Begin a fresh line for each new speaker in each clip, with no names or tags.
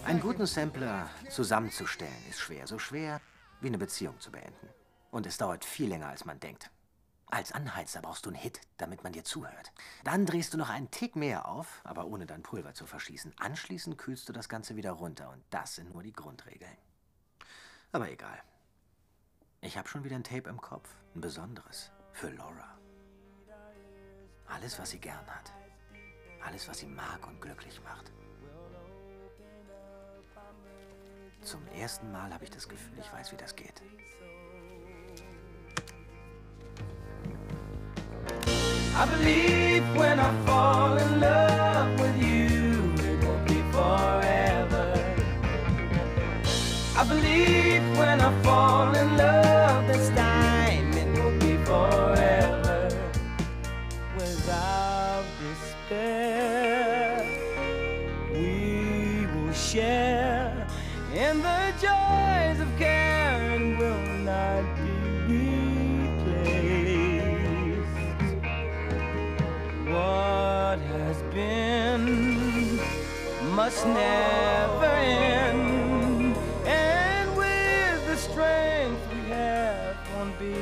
Einen guten Sampler zusammenzustellen ist schwer. So schwer wie eine Beziehung zu beenden. Und es dauert viel länger, als man denkt. Als Anheizer brauchst du einen Hit, damit man dir zuhört. Dann drehst du noch einen Tick mehr auf, aber ohne dein Pulver zu verschießen. Anschließend kühlst du das Ganze wieder runter. Und das sind nur die Grundregeln. Aber egal. Ich habe schon wieder ein Tape im Kopf. Ein besonderes. Für Laura. Alles, was sie gern hat. Alles, was sie mag und glücklich macht. Zum ersten Mal habe ich das Gefühl, ich weiß, wie das geht. I believe when I fall in love with you, it won't be forever. I believe when I fall in love this time, it won't be forever. Without despair, we will share in the joys of care and will not be replaced. What has been must never end, and with the strength we have won't be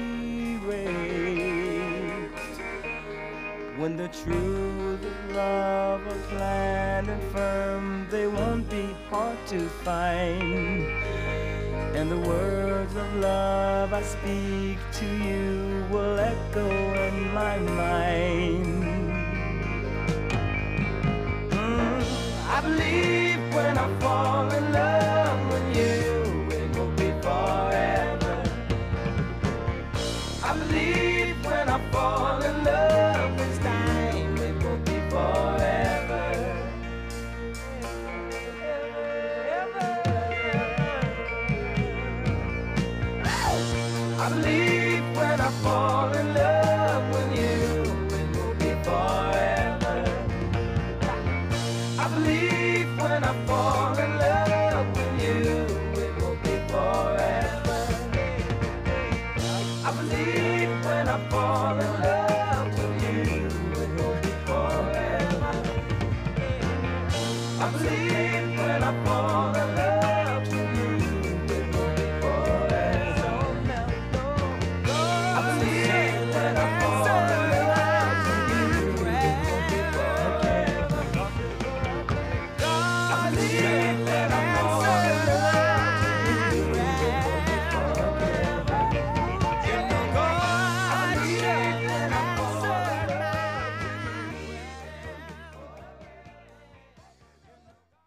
erased. When the truth of love are planned and firm, they won't be hard to find. And the words of love I speak to you will echo in my mind. I believe when I fall in love with you, it will be forever. I believe when I fall in love this time, it will be forever. I believe when I fall in love with you, it will be forever. I believe when I fall in love with you, it will be forever. I believe when I fall in love with you, it will be forever. I believe when I fall in love.